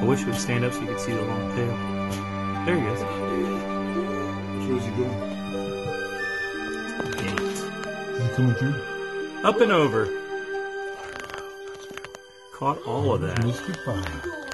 I wish it would stand up so you could see the long tail. There he is. Where's he going? Gate. He coming through? Up and over. Caught all of that. Goodbye.